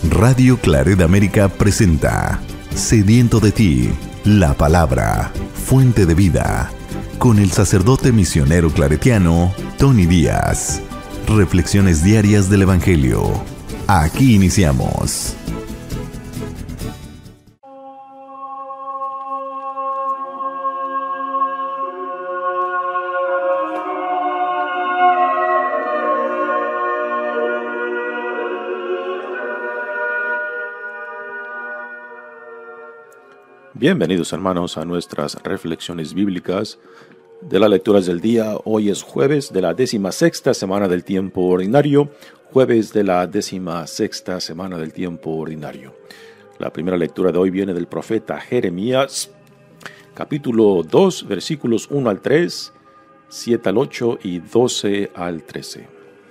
Radio Claret América presenta Sediento de ti, la palabra, fuente de vida, con el sacerdote misionero claretiano Tony Díaz. Reflexiones diarias del Evangelio. Aquí iniciamos. Bienvenidos, hermanos, a nuestras reflexiones bíblicas de las lecturas del día. Hoy es jueves de la 16ª semana del tiempo ordinario. Jueves de la 16ª semana del tiempo ordinario. La primera lectura de hoy viene del profeta Jeremías, capítulo 2, versículos 1 al 3, 7 al 8 y 12 al 13.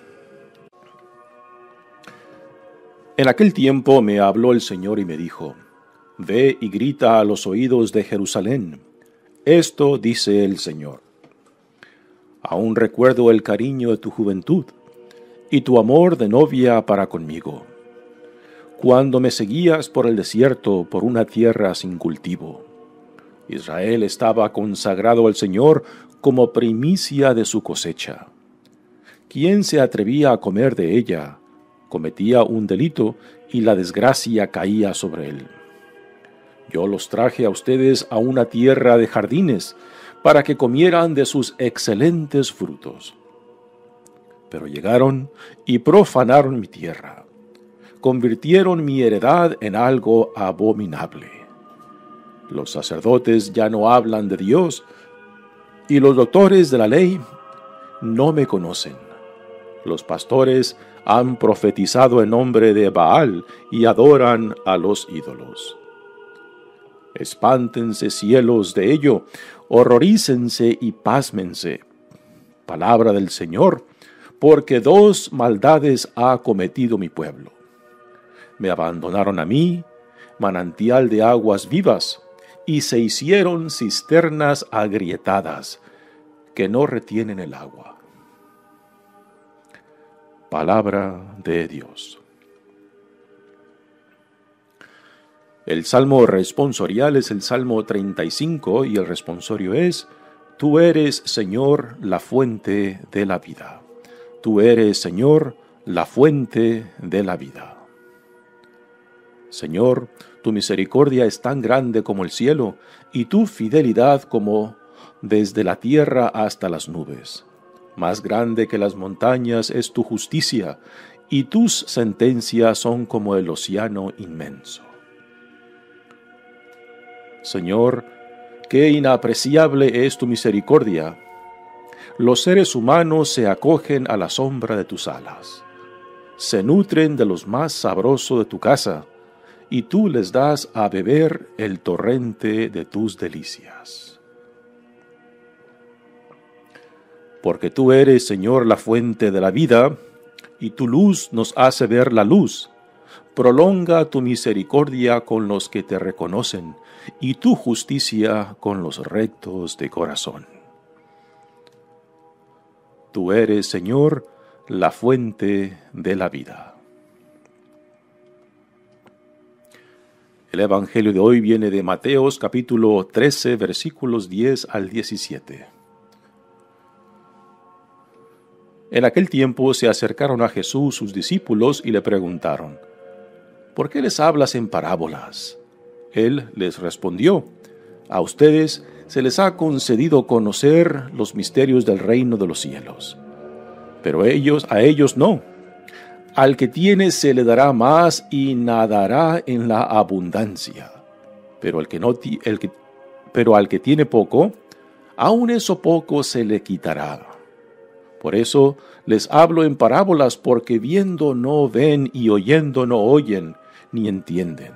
En aquel tiempo me habló el Señor y me dijo: Ve y grita a los oídos de Jerusalén. Esto dice el Señor: Aún recuerdo el cariño de tu juventud y tu amor de novia para conmigo, cuando me seguías por el desierto, por una tierra sin cultivo. Israel estaba consagrado al Señor como primicia de su cosecha. Quien se atrevía a comer de ella cometía un delito y la desgracia caía sobre él. Yo los traje a ustedes a una tierra de jardines, para que comieran de sus excelentes frutos. Pero llegaron y profanaron mi tierra, convirtieron mi heredad en algo abominable. Los sacerdotes ya no hablan de Dios, y los doctores de la ley no me conocen. Los pastores han profetizado en nombre de Baal y adoran a los ídolos. Espántense, cielos, de ello, horrorícense y pásmense. Palabra del Señor, porque dos maldades ha cometido mi pueblo. Me abandonaron a mí, manantial de aguas vivas, y se hicieron cisternas agrietadas, que no retienen el agua. Palabra de Dios. El salmo responsorial es el Salmo 35 y el responsorio es: Tú eres, Señor, la fuente de la vida. Tú eres, Señor, la fuente de la vida. Señor, tu misericordia es tan grande como el cielo, y tu fidelidad como desde la tierra hasta las nubes. Más grande que las montañas es tu justicia, y tus sentencias son como el océano inmenso. Señor, qué inapreciable es tu misericordia. Los seres humanos se acogen a la sombra de tus alas. Se nutren de los más sabrosos de tu casa, y tú les das a beber el torrente de tus delicias. Porque tú eres, Señor, la fuente de la vida, y tu luz nos hace ver la luz. Prolonga tu misericordia con los que te reconocen, y tu justicia con los rectos de corazón. Tú eres, Señor, la fuente de la vida. El Evangelio de hoy viene de Mateos, capítulo 13, versículos 10 al 17. En aquel tiempo se acercaron a Jesús sus discípulos y le preguntaron: ¿Por qué les hablas en parábolas? Él les respondió: A ustedes se les ha concedido conocer los misterios del reino de los cielos, pero a ellos no. Al que tiene se le dará más y nadará en la abundancia. Pero al que tiene poco, aun eso poco se le quitará. Por eso les hablo en parábolas, porque viendo no ven y oyendo no oyen ni entienden.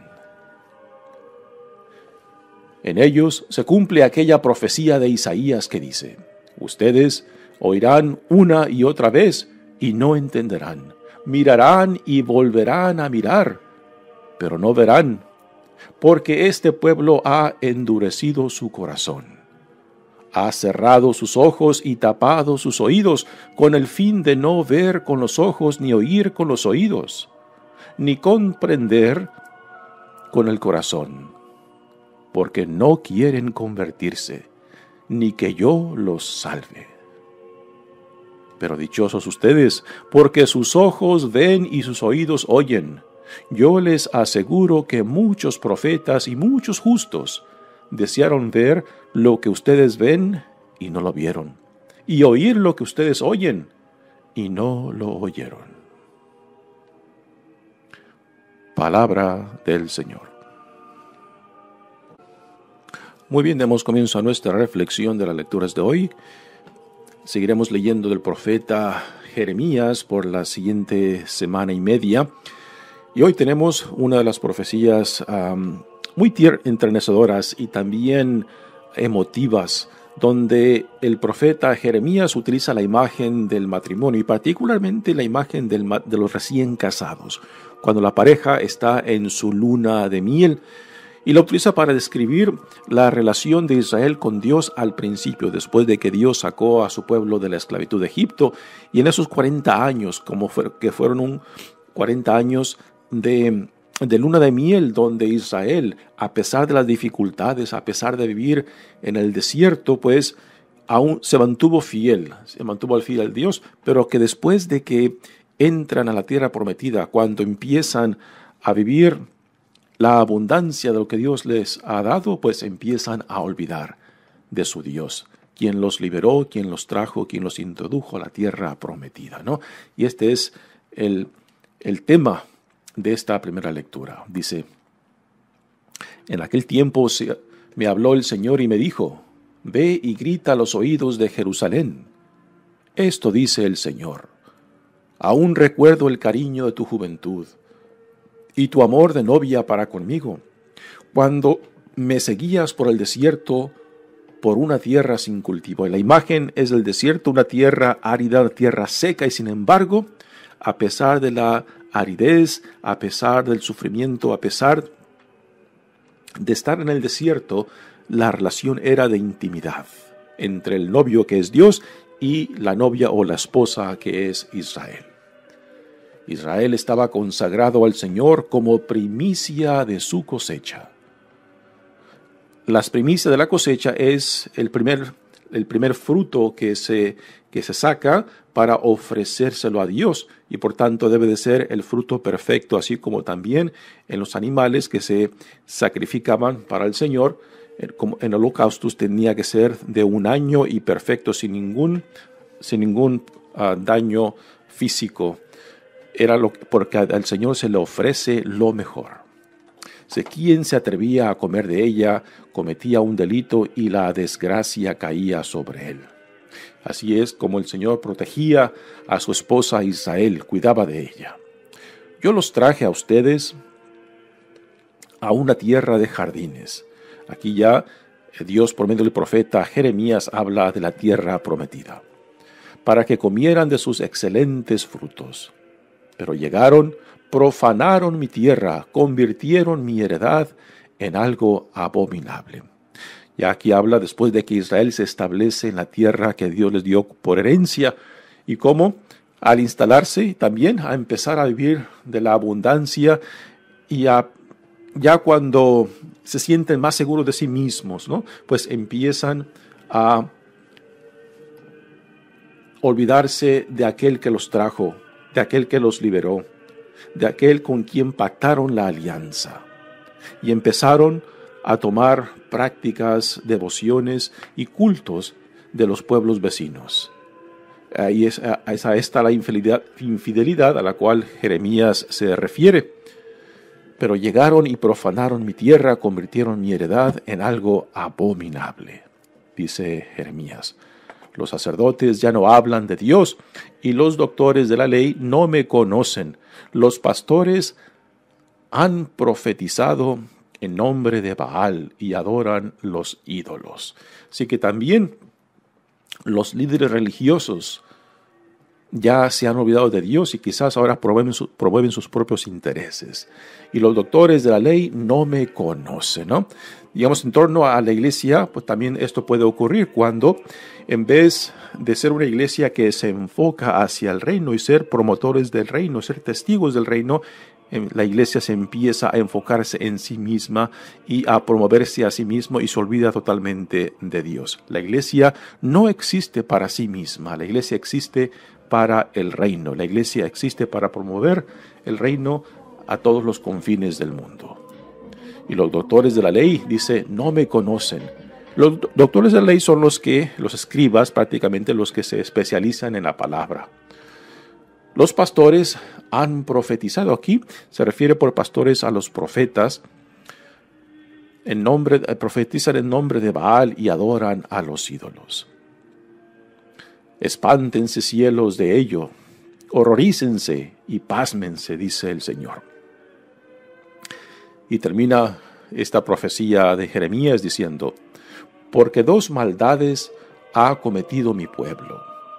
En ellos se cumple aquella profecía de Isaías que dice: Ustedes oirán una y otra vez y no entenderán. Mirarán y volverán a mirar, pero no verán, porque este pueblo ha endurecido su corazón. Ha cerrado sus ojos y tapado sus oídos, con el fin de no ver con los ojos ni oír con los oídos, ni comprender con el corazón, porque no quieren convertirse, ni que yo los salve. Pero dichosos ustedes, porque sus ojos ven y sus oídos oyen. Yo les aseguro que muchos profetas y muchos justos desearon ver lo que ustedes ven y no lo vieron, y oír lo que ustedes oyen y no lo oyeron. Palabra del Señor. Muy bien, demos comienzo a nuestra reflexión de las lecturas de hoy. Seguiremos leyendo del profeta Jeremías por la siguiente semana y media. Y hoy tenemos una de las profecías muy entremecedoras y también emotivas, donde el profeta Jeremías utiliza la imagen del matrimonio y particularmente la imagen de los recién casados, cuando la pareja está en su luna de miel, y la utiliza para describir la relación de Israel con Dios al principio, después de que Dios sacó a su pueblo de la esclavitud de Egipto, y en esos 40 años, que fueron 40 años de luna de miel, donde Israel, a pesar de las dificultades, a pesar de vivir en el desierto, pues aún se mantuvo fiel al Dios, pero que después de que entran a la tierra prometida, cuando empiezan a vivir la abundancia de lo que Dios les ha dado, pues empiezan a olvidar de su Dios, quien los liberó, quien los trajo, quien los introdujo a la tierra prometida, ¿no? Y este es el tema de esta primera lectura. Dice: en aquel tiempo me habló el Señor y me dijo: ve y grita a los oídos de Jerusalén. Esto dice el Señor: aún recuerdo el cariño de tu juventud y tu amor de novia para conmigo, cuando me seguías por el desierto, por una tierra sin cultivo. La imagen es del desierto, una tierra árida, una tierra seca, y sin embargo, a pesar de la aridez, a pesar del sufrimiento, a pesar de estar en el desierto, la relación era de intimidad entre el novio, que es Dios, y la novia o la esposa, que es Israel. Israel estaba consagrado al Señor como primicia de su cosecha. Las primicias de la cosecha es el primer fruto que se saca para ofrecérselo a Dios, y por tanto debe de ser el fruto perfecto, así como también en los animales que se sacrificaban para el Señor, como en holocaustos, tenía que ser de un año y perfecto, sin ningún daño físico. Porque al Señor se le ofrece lo mejor. Si quien se atrevía a comer de ella cometía un delito y la desgracia caía sobre él. Así es como el Señor protegía a su esposa Israel, cuidaba de ella. Yo los traje a ustedes a una tierra de jardines. Aquí ya Dios, por medio del profeta Jeremías, habla de la tierra prometida, para que comieran de sus excelentes frutos. Pero llegaron, profanaron mi tierra, convirtieron mi heredad en algo abominable. Ya aquí habla después de que Israel se establece en la tierra que Dios les dio por herencia, y cómo al instalarse también a empezar a vivir de la abundancia, y ya cuando se sienten más seguros de sí mismos, ¿no? Pues empiezan a olvidarse de aquel que los trajo, de aquel que los liberó, de aquel con quien pactaron la alianza, y empezaron a tomar prácticas, devociones y cultos de los pueblos vecinos. Ahí está la infidelidad a la cual Jeremías se refiere. Pero llegaron y profanaron mi tierra, convirtieron mi heredad en algo abominable, dice Jeremías. Los sacerdotes ya no hablan de Dios, y los doctores de la ley no me conocen. Los pastores han profetizado en nombre de Baal y adoran los ídolos. Así que también los líderes religiosos ya se han olvidado de Dios y quizás ahora promueven sus propios intereses. Y los doctores de la ley no me conocen, ¿no? Digamos, en torno a la iglesia, pues también esto puede ocurrir cuando, en vez de ser una iglesia que se enfoca hacia el reino y ser promotores del reino, ser testigos del reino, la iglesia se empieza a enfocarse en sí misma y a promoverse a sí mismo y se olvida totalmente de Dios. La iglesia no existe para sí misma, la iglesia existe para el reino. La iglesia existe para promover el reino a todos los confines del mundo. Y los doctores de la ley, dice, no me conocen. Los doctores de la ley son los escribas, prácticamente los que se especializan en la palabra. Los pastores han profetizado. Aquí se refiere por pastores a los profetas. Profetizan en nombre de Baal y adoran a los ídolos. Espántense cielos de ello, horrorícense y pásmense, dice el Señor. Y termina esta profecía de Jeremías diciendo, porque 2 maldades ha cometido mi pueblo.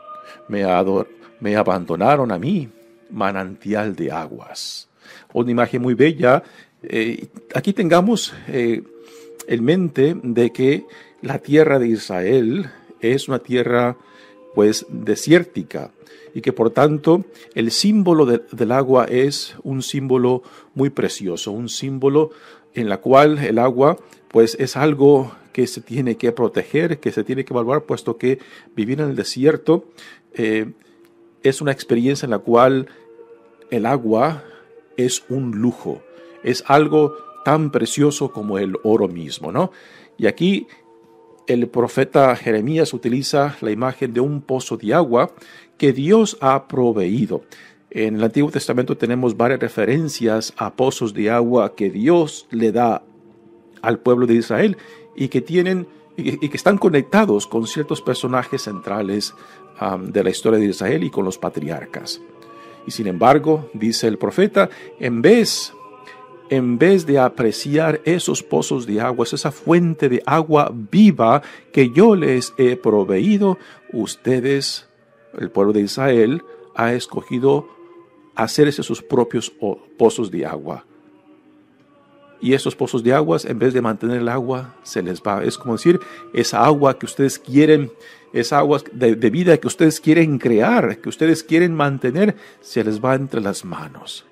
Me abandonaron a mí, manantial de aguas. Una imagen muy bella. Aquí tengamos en mente de que la tierra de Israel es una tierra pues desértica y que por tanto el símbolo del agua es un símbolo muy precioso, un símbolo en la cual el agua pues es algo que se tiene que proteger, que se tiene que evaluar, puesto que vivir en el desierto es una experiencia en la cual el agua es un lujo, es algo tan precioso como el oro mismo, ¿no? Y aquí el profeta Jeremías utiliza la imagen de un pozo de agua que Dios ha proveído. En el Antiguo Testamento tenemos varias referencias a pozos de agua que Dios le da al pueblo de Israel y que están conectados con ciertos personajes centrales de la historia de Israel y con los patriarcas. Y sin embargo, dice el profeta, en vez de apreciar esos pozos de agua, esa fuente de agua viva que yo les he proveído, ustedes, el pueblo de Israel, ha escogido hacerse sus propios pozos de agua. Y esos pozos de aguas, en vez de mantener el agua, se les va. Es como decir, esa agua que ustedes quieren, esa agua de vida que ustedes quieren crear, que ustedes quieren mantener, se les va entre las manos.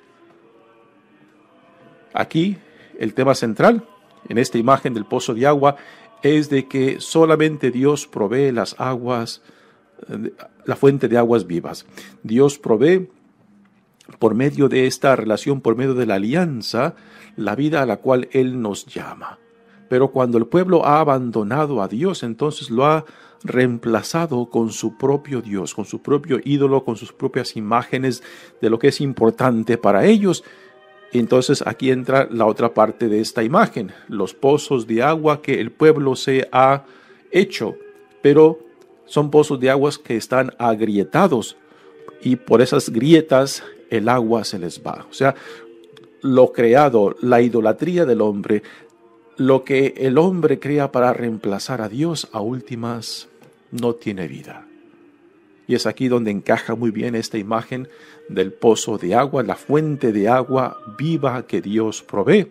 Aquí, el tema central, en esta imagen del pozo de agua, es de que solamente Dios provee las aguas, la fuente de aguas vivas. Dios provee, por medio de esta relación, por medio de la alianza, la vida a la cual Él nos llama. Pero cuando el pueblo ha abandonado a Dios, entonces lo ha reemplazado con su propio Dios, con su propio ídolo, con sus propias imágenes de lo que es importante para ellos. Entonces aquí entra la otra parte de esta imagen, los pozos de agua que el pueblo se ha hecho, pero son pozos de aguas que están agrietados y por esas grietas el agua se les va. O sea, lo creado, la idolatría del hombre, lo que el hombre crea para reemplazar a Dios, a últimas no tiene vida. Y es aquí donde encaja muy bien esta imagen del pozo de agua, la fuente de agua viva que Dios provee.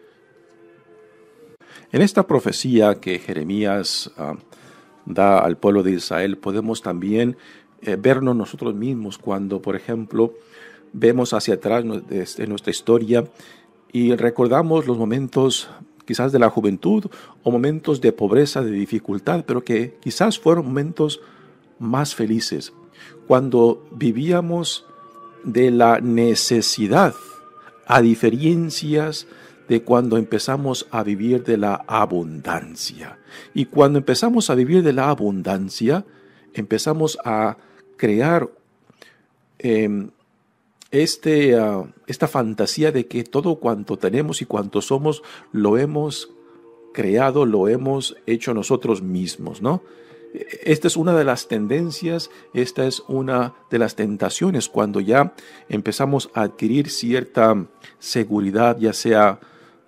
En esta profecía que Jeremías da al pueblo de Israel, podemos también vernos nosotros mismos cuando, por ejemplo, vemos hacia atrás en nuestra historia y recordamos los momentos quizás de la juventud o momentos de pobreza, de dificultad, pero que quizás fueron momentos más felices, cuando vivíamos de la necesidad, a diferencias de cuando empezamos a vivir de la abundancia. Y cuando empezamos a vivir de la abundancia, empezamos a crear esta fantasía de que todo cuanto tenemos y cuanto somos lo hemos creado, lo hemos hecho nosotros mismos, ¿no? Esta es una de las tendencias, esta es una de las tentaciones cuando ya empezamos a adquirir cierta seguridad, ya sea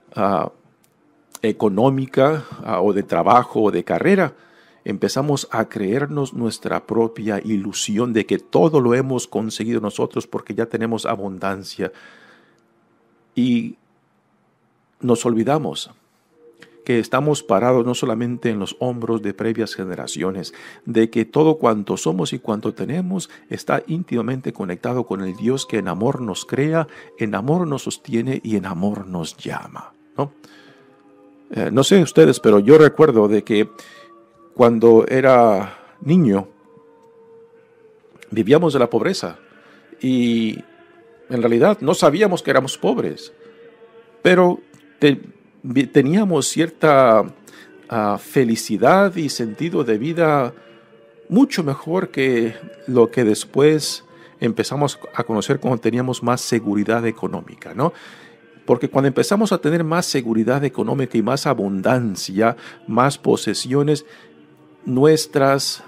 económica o de trabajo o de carrera. Empezamos a creernos nuestra propia ilusión de que todo lo hemos conseguido nosotros porque ya tenemos abundancia. Y nos olvidamos que estamos parados no solamente en los hombros de previas generaciones, de que todo cuanto somos y cuanto tenemos está íntimamente conectado con el Dios que en amor nos crea, en amor nos sostiene y en amor nos llama, ¿no? No sé ustedes, pero yo recuerdo de que cuando era niño vivíamos de la pobreza y en realidad no sabíamos que éramos pobres, pero teníamos cierta felicidad y sentido de vida mucho mejor que lo que después empezamos a conocer cuando teníamos más seguridad económica, ¿no? Porque cuando empezamos a tener más seguridad económica y más abundancia, más posesiones, nuestras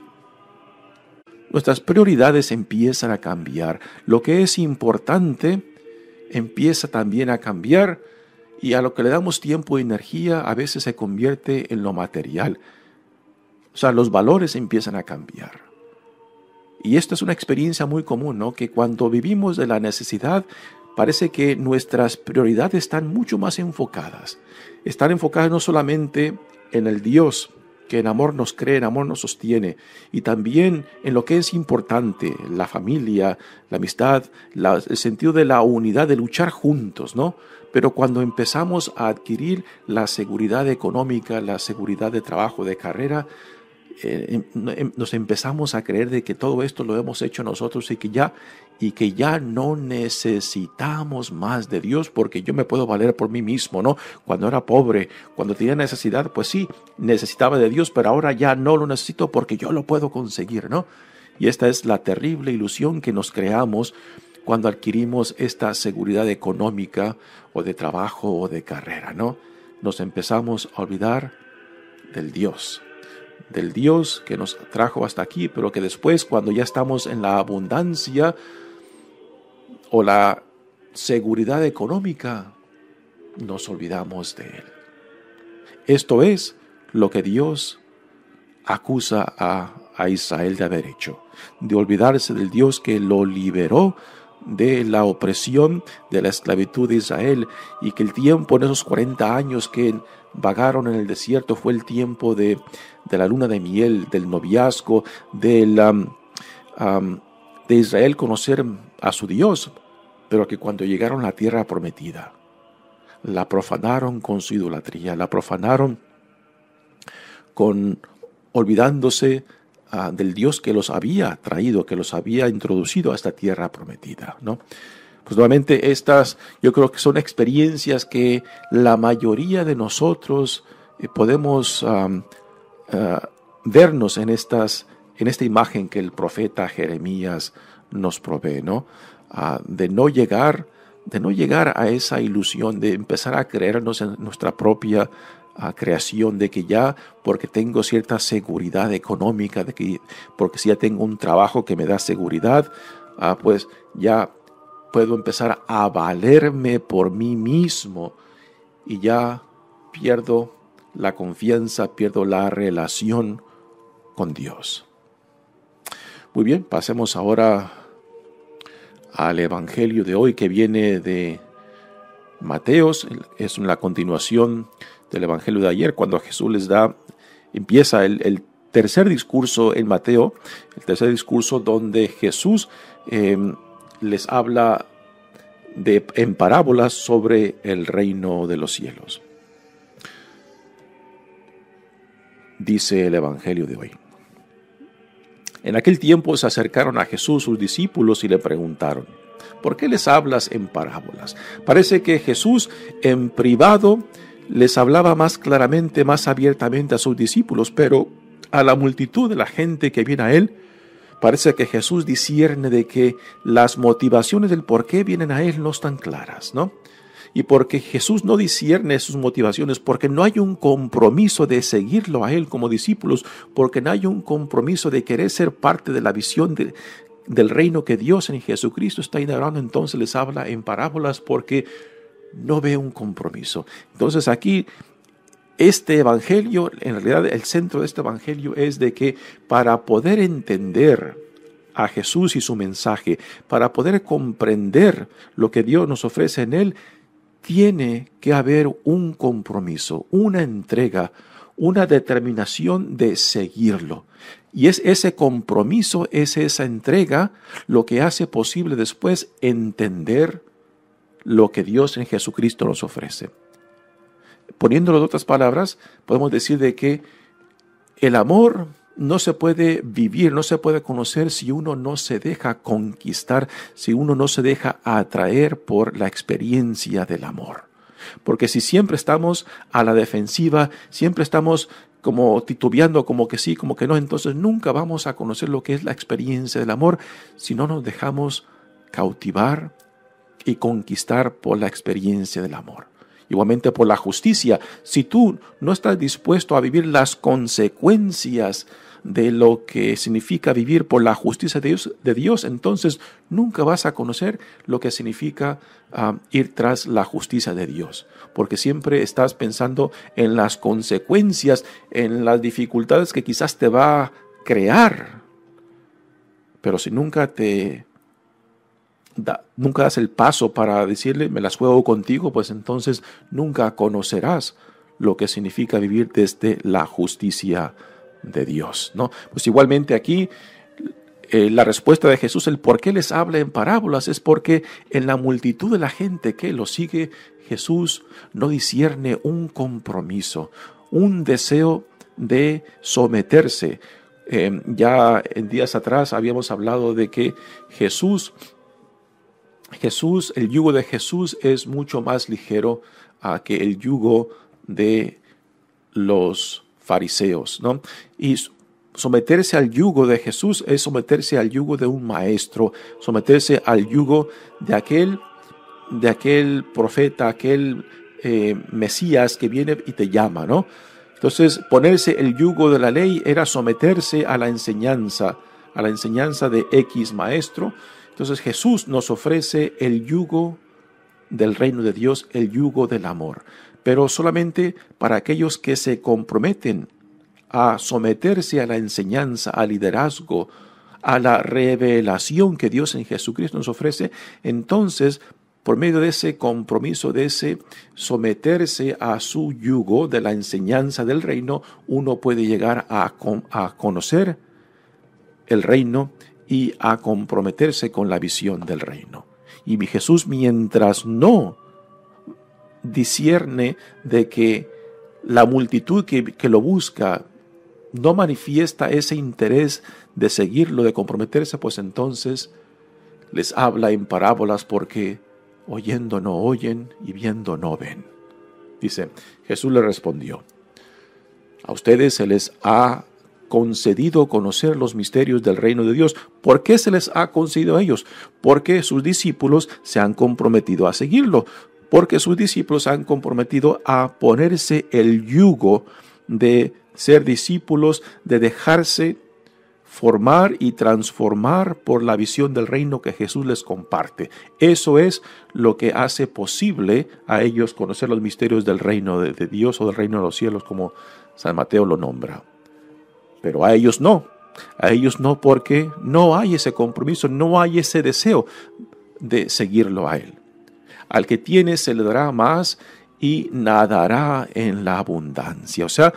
prioridades empiezan a cambiar. Lo que es importante empieza también a cambiar y a lo que le damos tiempo y energía a veces se convierte en lo material. O sea, los valores empiezan a cambiar. Y esto es una experiencia muy común, ¿no? Que cuando vivimos de la necesidad, parece que nuestras prioridades están mucho más enfocadas. Están enfocadas no solamente en el Dios, que en amor nos cree, en amor nos sostiene, y también en lo que es importante, la familia, la amistad, el sentido de la unidad, de luchar juntos, ¿no? Pero cuando empezamos a adquirir la seguridad económica, la seguridad de trabajo, de carrera, nos empezamos a creer de que todo esto lo hemos hecho nosotros y que ya no necesitamos más de Dios porque yo me puedo valer por mí mismo, ¿no? Cuando era pobre, cuando tenía necesidad, pues sí, necesitaba de Dios, pero ahora ya no lo necesito porque yo lo puedo conseguir, ¿no? Y esta es la terrible ilusión que nos creamos cuando adquirimos esta seguridad económica o de trabajo o de carrera, ¿no? Nos empezamos a olvidar del Dios que nos trajo hasta aquí, pero que después, cuando ya estamos en la abundancia o la seguridad económica, nos olvidamos de Él. Esto es lo que Dios acusa a Israel de haber hecho, de olvidarse del Dios que lo liberó de la opresión, de la esclavitud de Israel, y que el tiempo en esos 40 años que vagaron en el desierto fue el tiempo de la luna de miel, del noviazgo, de Israel conocer a su Dios, pero que cuando llegaron a la tierra prometida, la profanaron con su idolatría, la profanaron olvidándose del Dios que los había traído, que los había introducido a esta tierra prometida, ¿no? Pues nuevamente yo creo que son experiencias que la mayoría de nosotros podemos vernos en esta imagen que el profeta Jeremías nos provee, ¿no? De no llegar a esa ilusión, de empezar a creernos en nuestra propia creación, de que ya porque tengo cierta seguridad económica, porque si ya tengo un trabajo que me da seguridad, pues ya puedo empezar a valerme por mí mismo y ya pierdo la confianza, pierdo la relación con Dios. Muy bien, pasemos ahora al Evangelio de hoy que viene de Mateos. Es la continuación del Evangelio de ayer, cuando Jesús empieza el tercer discurso en Mateo, el tercer discurso donde Jesús les habla en parábolas sobre el reino de los cielos. Dice el Evangelio de hoy. En aquel tiempo se acercaron a Jesús sus discípulos y le preguntaron: ¿por qué les hablas en parábolas? Parece que Jesús en privado les hablaba más claramente, más abiertamente a sus discípulos, pero a la multitud de la gente que viene a Él, parece que Jesús discierne de que las motivaciones del por qué vienen a Él no están claras, ¿no? Y porque Jesús no discierne sus motivaciones, porque no hay un compromiso de seguirlo a Él como discípulos, porque no hay un compromiso de querer ser parte de la visión del reino que Dios en Jesucristo está inaugurando, entonces les habla en parábolas porque no ve un compromiso. Entonces aquí este evangelio, en realidad el centro de este evangelio es de que para poder entender a Jesús y su mensaje, para poder comprender lo que Dios nos ofrece en Él, tiene que haber un compromiso, una entrega, una determinación de seguirlo. Y es ese compromiso, es esa entrega lo que hace posible después entender lo que Dios en Jesucristo nos ofrece. Poniéndolo de otras palabras, podemos decir de que el amor no se puede vivir, no se puede conocer si uno no se deja conquistar, si uno no se deja atraer por la experiencia del amor. Porque si siempre estamos a la defensiva, siempre estamos como titubeando, como que sí, como que no, entonces nunca vamos a conocer lo que es la experiencia del amor si no nos dejamos cautivar y conquistar por la experiencia del amor. Igualmente por la justicia, si tú no estás dispuesto a vivir las consecuencias de lo que significa vivir por la justicia de Dios, entonces nunca vas a conocer lo que significa ir tras la justicia de Dios, porque siempre estás pensando en las consecuencias, en las dificultades que quizás te va a crear, pero si nunca das el paso para decirle, me las juego contigo, pues entonces nunca conocerás lo que significa vivir desde la justicia de Dios, ¿no? Pues igualmente aquí la respuesta de Jesús, el por qué les habla en parábolas, es porque en la multitud de la gente que lo sigue, Jesús no discierne un compromiso, un deseo de someterse. Ya en días atrás habíamos hablado de que el yugo de Jesús es mucho más ligero que el yugo de los fariseos, ¿no? Y someterse al yugo de Jesús es someterse al yugo de un maestro, someterse al yugo de aquel profeta, aquel Mesías que viene y te llama, ¿no? Entonces, ponerse el yugo de la ley era someterse a la enseñanza de X maestro. Entonces Jesús nos ofrece el yugo del reino de Dios, el yugo del amor, pero solamente para aquellos que se comprometen a someterse a la enseñanza, al liderazgo, a la revelación que Dios en Jesucristo nos ofrece. Entonces, por medio de ese compromiso, de ese someterse a su yugo de la enseñanza del reino, uno puede llegar a conocer el reino y a comprometerse con la visión del reino. Y mi Jesús, mientras no discierne de que la multitud que lo busca no manifiesta ese interés de seguirlo, de comprometerse, pues entonces les habla en parábolas, porque oyendo no oyen y viendo no ven. Dice, Jesús le respondió, a ustedes se les ha concedido conocer los misterios del reino de Dios. ¿Por qué se les ha concedido a ellos? Porque sus discípulos se han comprometido a seguirlo, porque sus discípulos se han comprometido a ponerse el yugo de ser discípulos, de dejarse formar y transformar por la visión del reino que Jesús les comparte. Eso es lo que hace posible a ellos conocer los misterios del reino de Dios o del reino de los cielos, como San Mateo lo nombra. Pero a ellos no, porque no hay ese compromiso, no hay ese deseo de seguirlo a Él. Al que tiene se le dará más y nadará en la abundancia. O sea,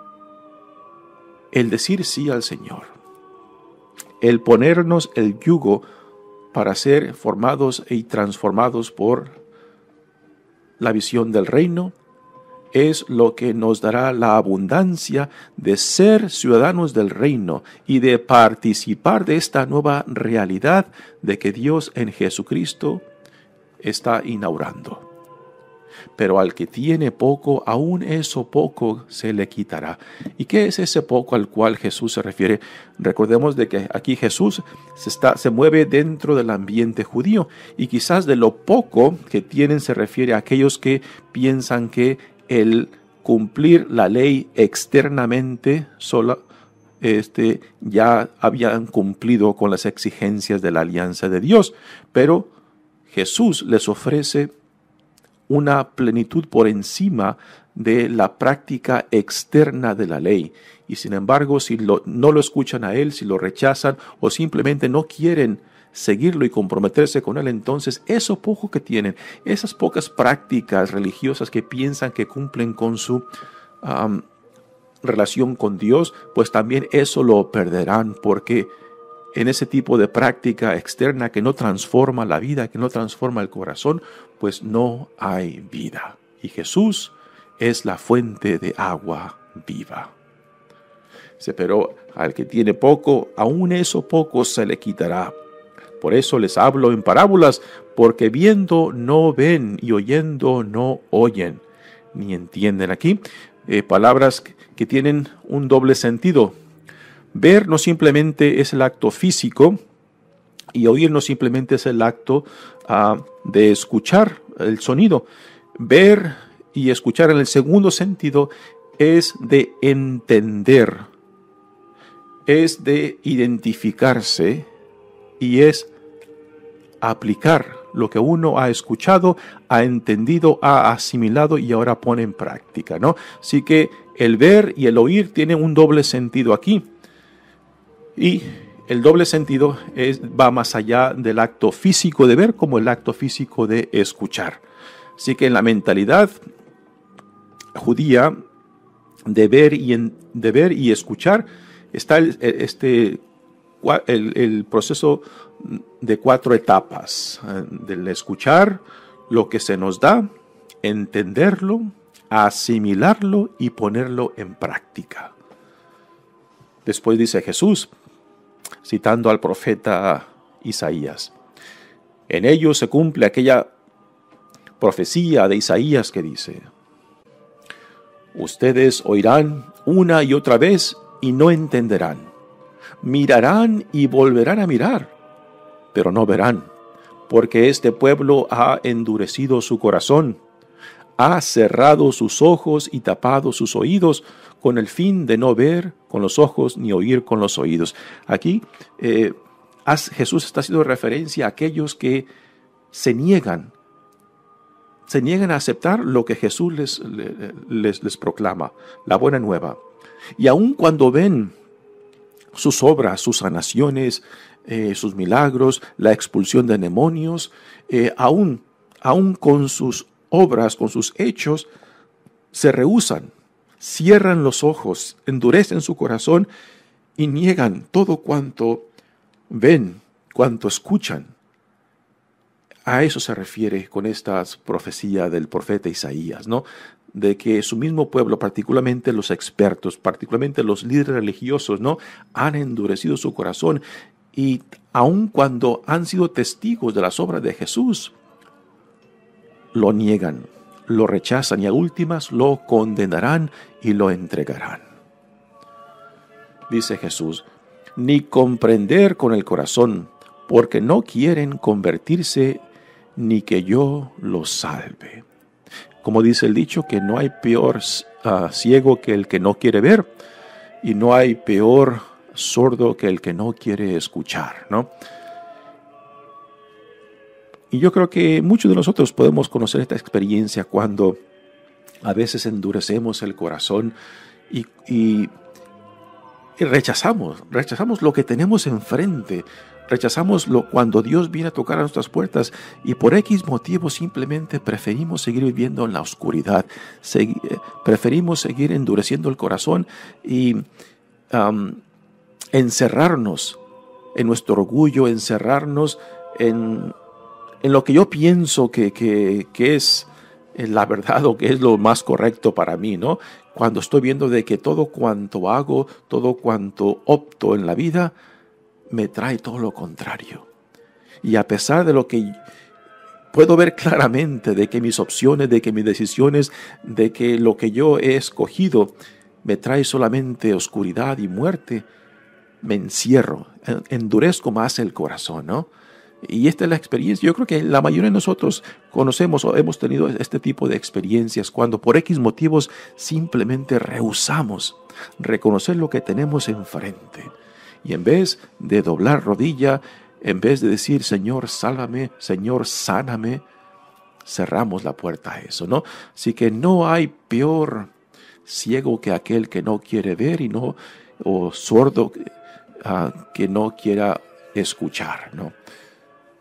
el decir sí al Señor, el ponernos el yugo para ser formados y transformados por la visión del reino, es lo que nos dará la abundancia de ser ciudadanos del reino y de participar de esta nueva realidad de que Dios en Jesucristo está inaugurando. Pero al que tiene poco, aún eso poco se le quitará. ¿Y qué es ese poco al cual Jesús se refiere? Recordemos de que aquí Jesús se mueve dentro del ambiente judío, y quizás de lo poco que tienen se refiere a aquellos que piensan que el cumplir la ley externamente sola, ya habían cumplido con las exigencias de la alianza de Dios. Pero Jesús les ofrece una plenitud por encima de la práctica externa de la ley. Y sin embargo, si no lo escuchan a Él, si lo rechazan o simplemente no quieren seguirlo y comprometerse con Él, entonces eso poco que tienen, esas pocas prácticas religiosas que piensan que cumplen con su relación con Dios, pues también eso lo perderán, porque en ese tipo de práctica externa que no transforma la vida, que no transforma el corazón, pues no hay vida. Y Jesús es la fuente de agua viva. Pero al que tiene poco, aún eso poco se le quitará. Por eso les hablo en parábolas, porque viendo no ven y oyendo no oyen, ni entienden. Aquí palabras que tienen un doble sentido. Ver no simplemente es el acto físico y oír no simplemente es el acto de escuchar el sonido. Ver y escuchar en el segundo sentido es de entender, es de identificarse y es aplicar lo que uno ha escuchado, ha entendido, ha asimilado y ahora pone en práctica, ¿no? Así que el ver y el oír tienen un doble sentido aquí. Y el doble sentido va más allá del acto físico de ver como el acto físico de escuchar. Así que en la mentalidad judía de ver y escuchar está el proceso de 4 etapas. Del escuchar lo que se nos da, entenderlo, asimilarlo y ponerlo en práctica. Después dice Jesús, citando al profeta Isaías, en ellos se cumple aquella profecía de Isaías que dice, ustedes oirán una y otra vez y no entenderán, mirarán y volverán a mirar, pero no verán, porque este pueblo ha endurecido su corazón, ha cerrado sus ojos y tapado sus oídos con el fin de no ver con los ojos ni oír con los oídos. Aquí Jesús está haciendo referencia a aquellos que se niegan a aceptar lo que Jesús les proclama, la buena nueva. Y aun cuando ven sus obras, sus sanaciones, sus milagros, la expulsión de demonios, aún con sus obras, con sus hechos, se rehúsan, cierran los ojos, endurecen su corazón y niegan todo cuanto ven, cuanto escuchan. A eso se refiere con esta profecía del profeta Isaías, ¿no? De que su mismo pueblo, particularmente los expertos, particularmente los líderes religiosos, ¿no? Han endurecido su corazón y aun cuando han sido testigos de las obras de Jesús, lo niegan, lo rechazan y a últimas lo condenarán y lo entregarán. Dice Jesús, ni comprender con el corazón, porque no quieren convertirse ni que yo los salve. Como dice el dicho, que no hay peor ciego que el que no quiere ver, y no hay peor sordo que el que no quiere escuchar, ¿no? Y yo creo que muchos de nosotros podemos conocer esta experiencia cuando a veces endurecemos el corazón y rechazamos lo que tenemos enfrente. Rechazamos cuando Dios viene a tocar a nuestras puertas y por X motivo simplemente preferimos seguir viviendo en la oscuridad. Preferimos seguir endureciendo el corazón y encerrarnos en nuestro orgullo, encerrarnos en lo que yo pienso que es la verdad o que es lo más correcto para mí, ¿no? Cuando estoy viendo de que todo cuanto hago, todo cuanto opto en la vida, me trae todo lo contrario. Y a pesar de lo que puedo ver claramente, de que mis opciones, de que mis decisiones, de que lo que yo he escogido me trae solamente oscuridad y muerte, me encierro, endurezco más el corazón, ¿no? Y esta es la experiencia. Yo creo que la mayoría de nosotros conocemos o hemos tenido este tipo de experiencias cuando por X motivos simplemente rehusamos reconocer lo que tenemos enfrente. Y en vez de doblar rodilla, en vez de decir, Señor, sálvame, Señor, sáname, cerramos la puerta a eso, ¿no? Así que no hay peor ciego que aquel que no quiere ver o sordo que no quiera escuchar, ¿no?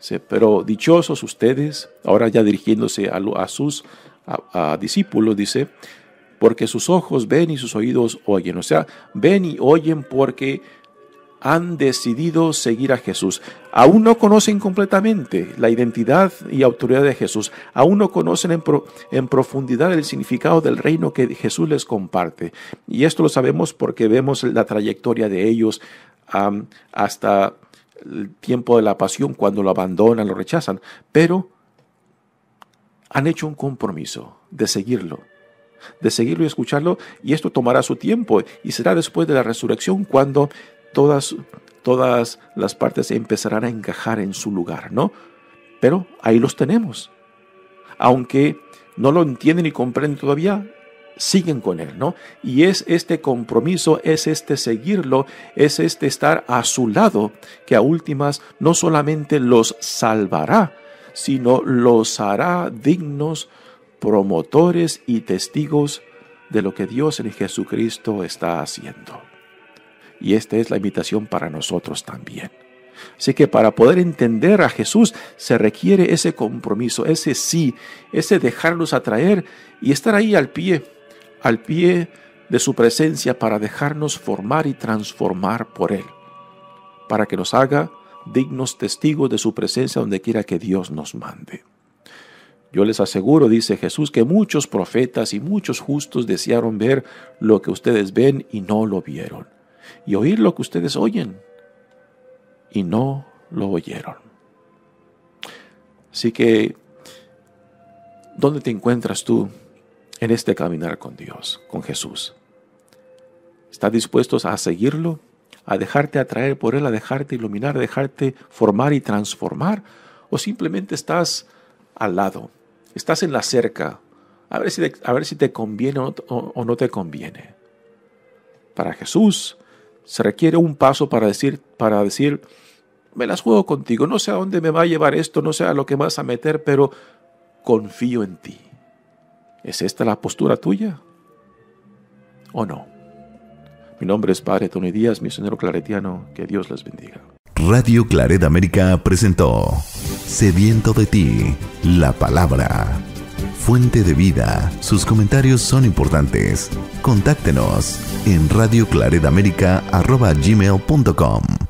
Pero dichosos ustedes, ahora ya dirigiéndose a sus discípulos, dice, porque sus ojos ven y sus oídos oyen. O sea, ven y oyen porque han decidido seguir a Jesús. Aún no conocen completamente la identidad y autoridad de Jesús. Aún no conocen en profundidad el significado del reino que Jesús les comparte. Y esto lo sabemos porque vemos la trayectoria de ellos hasta el tiempo de la pasión, cuando lo abandonan, lo rechazan. Pero han hecho un compromiso de seguirlo y escucharlo, y esto tomará su tiempo, y será después de la resurrección cuando todas las partes empezarán a encajar en su lugar, ¿no? Pero ahí los tenemos. Aunque no lo entienden y comprenden todavía, siguen con Él, ¿no? Y es este compromiso, es este seguirlo, es este estar a su lado, que a últimas no solamente los salvará, sino los hará dignos promotores y testigos de lo que Dios en Jesucristo está haciendo. Y esta es la invitación para nosotros también. Así que para poder entender a Jesús se requiere ese compromiso, ese sí, ese dejarnos atraer y estar ahí al pie de su presencia para dejarnos formar y transformar por Él, para que nos haga dignos testigos de su presencia donde quiera que Dios nos mande. Yo les aseguro, dice Jesús, que muchos profetas y muchos justos desearon ver lo que ustedes ven y no lo vieron, y oír lo que ustedes oyen y no lo oyeron. Así que, ¿dónde te encuentras tú en este caminar con Dios, con Jesús? ¿Estás dispuesto a seguirlo, a dejarte atraer por Él, a dejarte iluminar, a dejarte formar y transformar? ¿O simplemente estás al lado, estás en la cerca, a ver si te conviene o no te conviene? Para Jesús se requiere un paso para decir, me las juego contigo, no sé a dónde me va a llevar esto, no sé a lo que vas a meter, pero confío en ti. ¿Es esta la postura tuya o no? Mi nombre es Padre Tony Díaz, misionero claretiano. Que Dios les bendiga. Radio Claret América presentó Sediento de ti, la palabra. Fuente de vida. Sus comentarios son importantes. Contáctenos en radioclaretamerica@gmail.com.